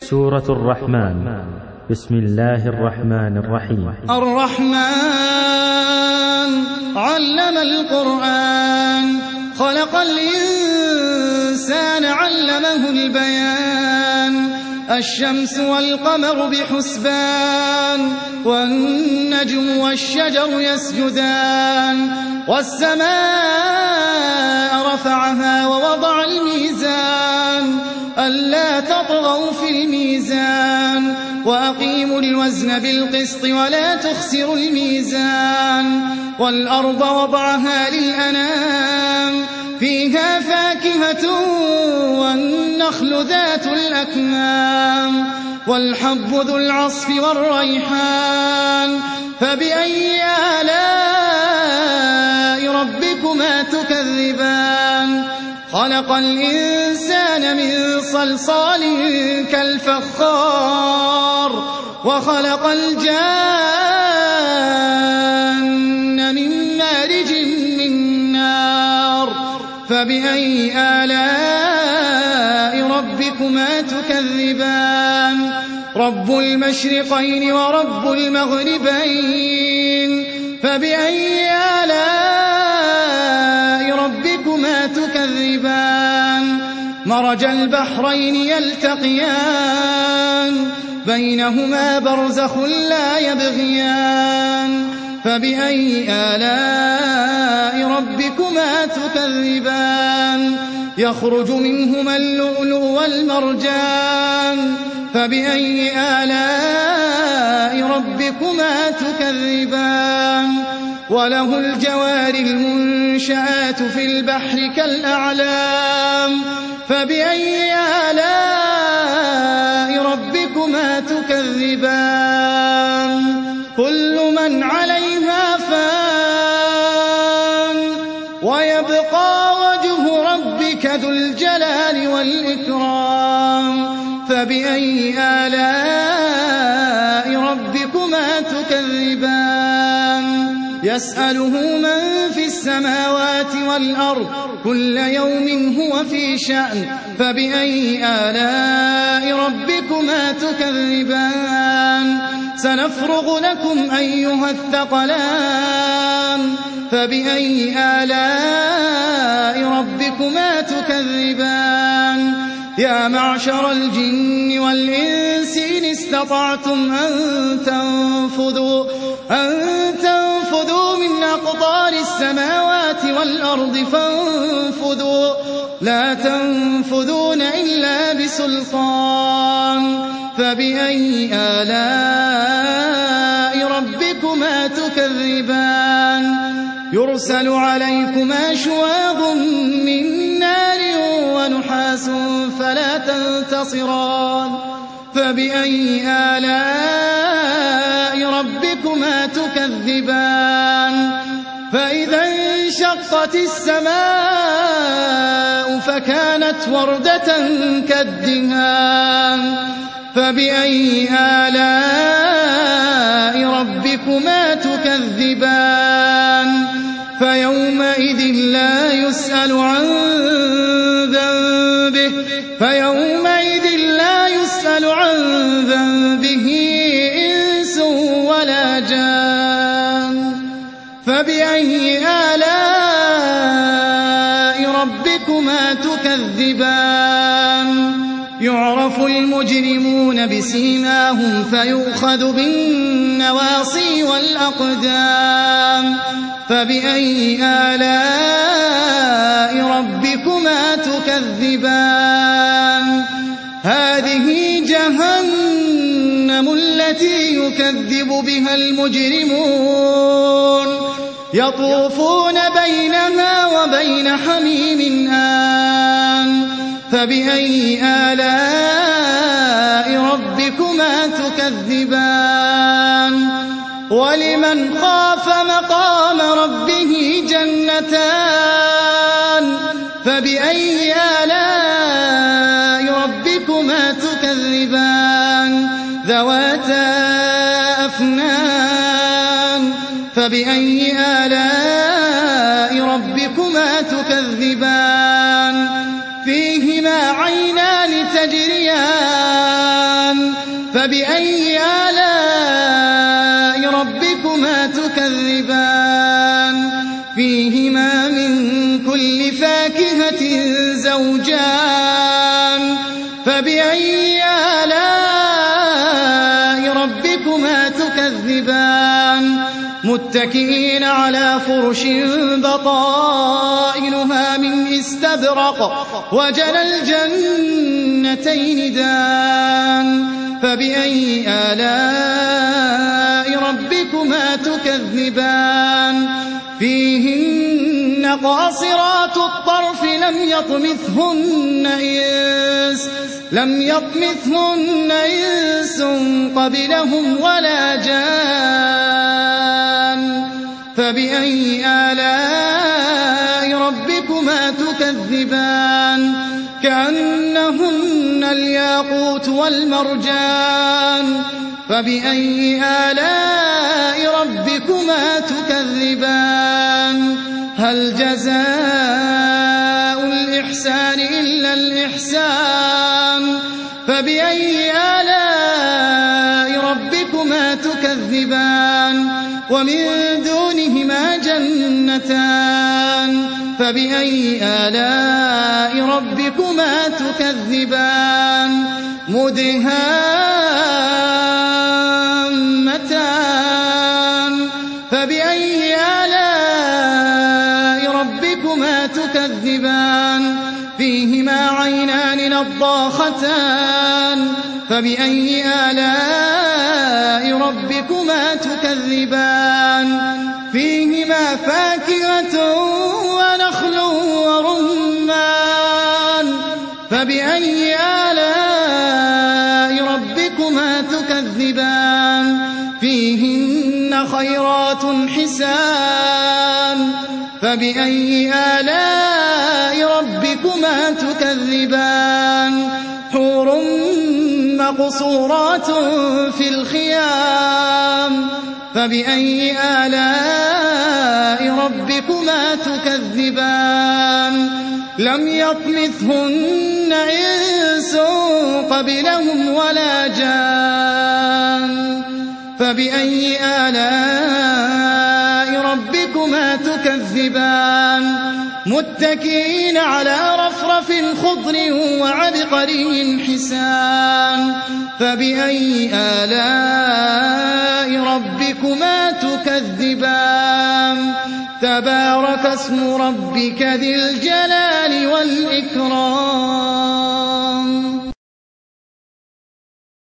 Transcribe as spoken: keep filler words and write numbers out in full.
سورة الرحمن. بسم الله الرحمن الرحيم. الرحمن علم القرآن، خلق الإنسان علمه البيان. الشمس والقمر بحسبان، والنجم والشجر يسجدان. والسماء رفعها ووضع الميزان، ألا تطغوا في الميزان، وأقيموا الوزن بالقسط ولا تخسروا الميزان. والأرض وضعها للأنام، فيها فاكهة والنخل ذات الأكمام، والحب ذو العصف والريحان. فبأي آلاء ربكما تكذبان؟ خلق الإنسان من صلصال كالفخار، وخلق الجان من مارج من نار. فبأي آلاء ربكما تكذبان؟ رب المشرقين ورب المغربين. فبأي آلاء ربكما تكذبان؟ مرج البحرين يلتقيان، بينهما برزخ لا يبغيان. فبأي آلاء ربكما تكذبان؟ يخرج منهما اللؤلؤ والمرجان. فبأي آلاء ربكما تكذبان؟ وله الجوار المنشآت في البحر كالأعلام. فبأي آلاء ربكما تكذبان؟ كل من عليها فان، ويبقى وجه ربك ذو الجلال والإكرام. فبأي آلاء ربكما تكذبان؟ يسأله من في السماوات والأرض، كل يوم هو في شأن. فبأي آلاء ربكما تكذبان؟ سنفرغ لكم أيها الثقلان. فبأي آلاء ربكما تكذبان؟ يا معشر الجن والإنس إن استطعتم أن تنفذوا أن تنفذوا من أقطار السماوات والأرض فانفذوا، لا تنفذون إلا بسلطان. فبأي آلاء ربكما تكذبان؟ يرسل عليكما شواظ من نار ونحاس فلا تنتصران. فبأي آلاء ربكما تكذبان؟ فإذا انشقت السماء فكانت وردة كالدهان. فبأي آلاء ربكما تكذبان؟ فيومئذ لا يسأل عن ذنبه فيومئذ لا يسأل عن ذنبه إنس ولا جان. فبأي آلاء ربكما تكذبان؟ يعرف المجرمون بسيماهم فيؤخذ بالنواصي والأقدام. فبأي آلاء ربكما تكذبان؟ هذه جهنم التي يكذب بها المجرمون، يطوفون بينها وبين حميم آن. فبأي آلاء ربكما تكذبان؟ ولمن خاف مقام ربه جنتان. فبأي آلاء ربكما تكذبان؟ ذواتا أفنان. فبأي آلاء ربكما تكذبان؟ فيهما عينان تجريان فبأي آلاء ربكما تكذبان فيهما من كل فاكهة زوجان فبأي آلاء ربكما تكذبان متكئين على فرش بطائنها من استبرق وجنى الجنتين دان فبأي آلاء ربكما تكذبان فيهن قاصرات الطرف لم يطمثهن إنس لم يطمثهن إنس قبلهم ولا جان فبأي آلاء ربكما تكذبان كأنهن الياقوت والمرجان فبأي آلاء ربكما تكذبان هل جزاء الإحسان إلا الإحسان فبأي آلاء ربكما تكذبان ومن دونهما جنتان فبأي آلاء ربكما تكذبان مدهامتان فبأي آلاء ربكما تكذبان فيهما عينان نضاختان فبأي آلاء ربكما تكذبان فيهما فاكهة ونخل ورمان فبأي آلاء ربكما تكذبان فيهن خيرات حسان فبأي آلاء ربكما تكذبان حور مقصورات في الخيام فبأي آلاء ربكما تكذبان لم يطمثهن إنس قبلهم ولا جان فبأي آلاء ربكما تكذبان متكئين على رفرف خضر وعبقري حسان فبأي آلاء ربكما تكذبان تبارك اسم ربك ذي الجلال والإكرام